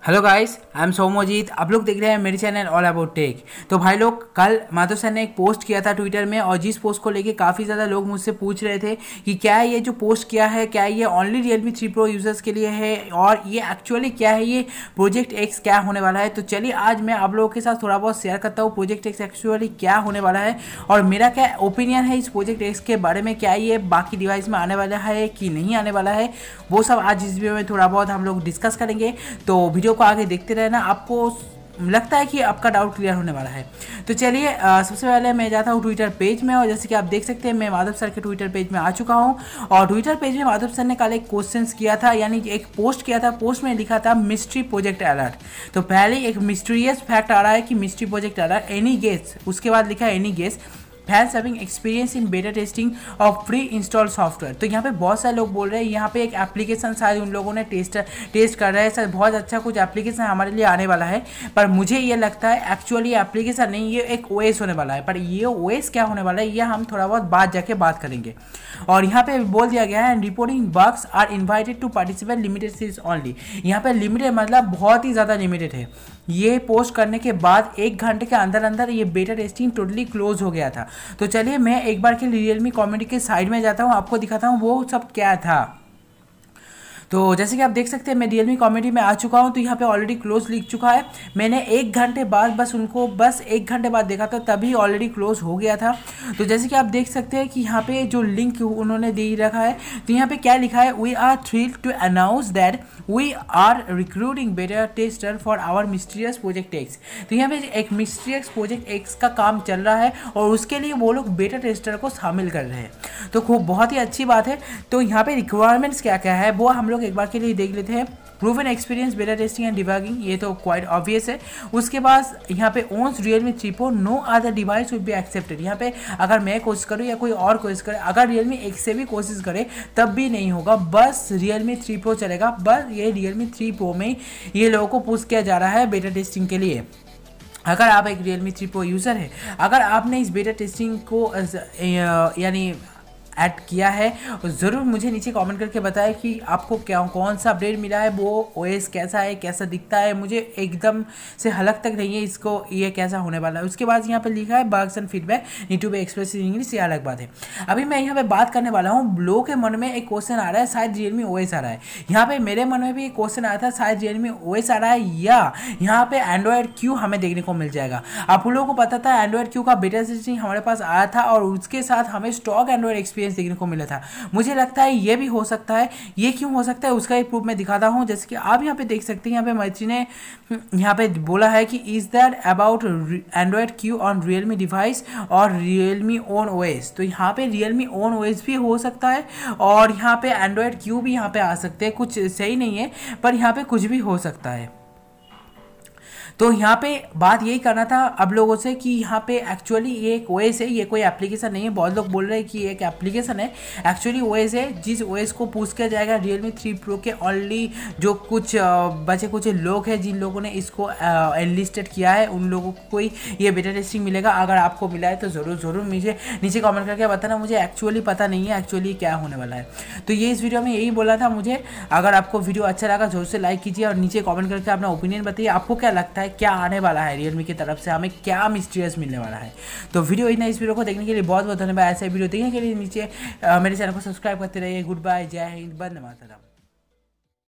Hello guys, I am Somojit. आप लोग देख रहे हैं मेरे चैनल ऑल अबाउट टेक। तो भाई लोग, कल माधव सर ने एक पोस्ट किया था ट्विटर में, और जिस पोस्ट को लेके काफ़ी ज़्यादा लोग मुझसे पूछ रहे थे कि क्या ये जो पोस्ट किया है, क्या ये ओनली Realme 3 Pro यूज़र्स के लिए है, और ये एक्चुअली क्या है, ये प्रोजेक्ट एक्स क्या होने वाला है। तो चलिए आज मैं आप लोगों के साथ थोड़ा बहुत शेयर करता हूँ प्रोजेक्ट एक्स एक्चुअली क्या होने वाला है, और मेरा क्या ओपिनियन है इस प्रोजेक्ट एक्स के बारे में। क्या ये बाकी डिवाइस में आने वाला है कि नहीं आने वाला है, वो सब आज इस वीडियो में थोड़ा बहुत हम लोग डिस्कस करेंगे। तो वीडियो को आगे देखते रहना, आपको लगता है कि आपका डाउट क्लियर होने वाला है। तो चलिए सबसे पहले मैं जाता हूँ ट्विटर पेज में, और जैसे कि आप देख सकते हैं मैं माधव सर के ट्विटर पेज में आ चुका हूँ। और ट्विटर पेज में माधव सर ने कल एक क्वेश्चंस किया था, यानी एक पोस्ट किया था। पोस्ट में लिखा था मिस्ट्री प्रोजेक्ट अलर्ट। तो पहले एक मिस्टीरियस फैक्ट आ रहा है कि mystery project alert, any guess, उसके बाद लिखा है any guess fans having experience in beta testing of pre install software. तो यहाँ पे बहुत सारे लोग बोल रहे हैं यहाँ पे एक एप्लीकेशन शायद उन लोगों ने टेस्ट कर रहे हैं, शायद बहुत अच्छा कुछ एप्लीकेशन हमारे लिए आने वाला है। पर मुझे ये लगता है एक्चुअली एप्लीकेशन नहीं, ये एक ओएस होने वाला है। पर ये ओएस क्या होने वाला है, ये हम थोड़ा बहुत बाद जाके बात करेंगे। और यहाँ पे बोल दिया गया है reporting bugs are invited to participate limited series only. यहाँ पे लिमिटेड मतलब बहुत ही ज़्यादा लिमिटेड है। ये पोस्ट करने के बाद 1 घंटे के अंदर अंदर ये बेटा टेस्टिंग टोटली क्लोज हो गया था। तो चलिए मैं एक बार के रियलमी कम्युनिटी के साइड में जाता हूँ, आपको दिखाता हूँ वो सब क्या था। तो जैसे कि आप देख सकते हैं मैं रियलमी कम्युनिटी में आ चुका हूं। तो यहाँ पे ऑलरेडी क्लोज लिख चुका है। मैंने 1 घंटे बाद बस 1 घंटे बाद देखा था, तभी ऑलरेडी क्लोज हो गया था। तो जैसे कि आप देख सकते हैं कि यहाँ पे जो लिंक उन्होंने दे रखा है, तो यहाँ पे क्या लिखा है, we are thrilled to announce that we are recruiting beta tester for our mysterious project X. तो यहाँ पे एक मिस्टीरियस प्रोजेक्ट एक्स का काम चल रहा है, और उसके लिए वो लोग बेटा टेस्टर को शामिल कर रहे हैं। तो खूब बहुत ही अच्छी बात है। तो यहाँ पे रिक्वायरमेंट्स क्या क्या है वो हम लोग एक बार के लिए देख लेते हैं। Proven experience beta testing and debugging, ये तो क्वाइट ऑब्वियस है। उसके बाद यहाँ पे owns Realme 3 Pro, no other device will be accepted. यहाँ पे अगर मैं कोशिश करूँ या कोई और कोशिश करे, अगर Realme X से भी कोशिश करे तब भी नहीं होगा, बस Realme 3 Pro चलेगा। बस ये Realme 3 Pro में ये लोगों को पुश किया जा रहा है बेटा टेस्टिंग के लिए। अगर आप एक Realme 3 Pro यूज़र है, अगर आपने इस बेटा टेस्टिंग को यानी ऐड किया है, ज़रूर मुझे नीचे कमेंट करके बताएं कि आपको क्या कौन सा अपडेट मिला है, वो ओएस कैसा है, कैसा दिखता है। मुझे एकदम से हलक तक नहीं है इसको ये कैसा होने वाला है। उसके बाद यहाँ पे लिखा है bugs and feedback need to be express in English, ये अलग बात है। अभी मैं यहाँ पे बात करने वाला हूँ, लोगों के मन में एक क्वेश्चन आ रहा है, शायद Realme OS आ रहा है। यहाँ पे मेरे मन में भी एक क्वेश्चन आया था, शायद Realme OS आ रहा है या यहाँ पे एंड्रॉयड क्यू हमें देखने को मिल जाएगा। आप लोगों को पता था एंड्रॉयड क्यू का बेटा टेस्टिंग हमारे पास आया था, और उसके साथ हमें स्टॉक एंड्रॉयड एक्सपीरियंस देखने को मिला था। मुझे लगता है ये भी हो सकता है। ये क्यों हो सकता है उसका एक प्रूफ मैं दिखाता हूं। जैसे कि आप यहाँ पे देख सकते हैं, यहाँ पे मैत्री ने यहाँ पे बोला है कि is that about Android Q on Realme device और रियलमी ओन ओएस। तो यहाँ पे रियलमी ओन ओएस भी हो सकता है, और यहाँ पे एंड्रॉयड क्यू भी यहाँ पे आ सकते हैं। कुछ सही नहीं है, पर यहाँ पे कुछ भी हो सकता है। तो यहाँ पे बात यही करना था अब लोगों से कि यहाँ पे एक्चुअली ये एक ओएस है, ये कोई एप्लीकेशन नहीं है। बहुत लोग बोल रहे हैं कि ये एक एप्लीकेशन है, एक्चुअली ओएस है। जिस ओएस को पुश किया जाएगा Realme 3 Pro के ओनली जो कुछ बचे कुछ लोग हैं जिन लोगों ने इसको एनलिस्टेड किया है, उन लोगों को कोई ये बेटा टेस्टिंग मिलेगा। अगर आपको मिला है तो ज़रूर मुझे नीचे कमेंट करके बताना। मुझे एक्चुअली पता नहीं है एक्चुअली क्या होने वाला है। तो ये इस वीडियो में यही बोला था मुझे। अगर आपको वीडियो अच्छा लगा ज़रूर से लाइक कीजिए, और नीचे कमेंट करके अपना ओपिनियन बताइए, आपको क्या लगता है क्या आने वाला है Realme की तरफ से, हमें क्या मिस्टीरियस मिलने वाला है। तो वीडियो इतना, इस वीडियो को देखने के लिए बहुत बहुत धन्यवाद। ऐसे वीडियो देखने के लिए नीचे मेरे चैनल को सब्सक्राइब करते रहिए। गुड बाय, जय हिंद, वंदे मातरम।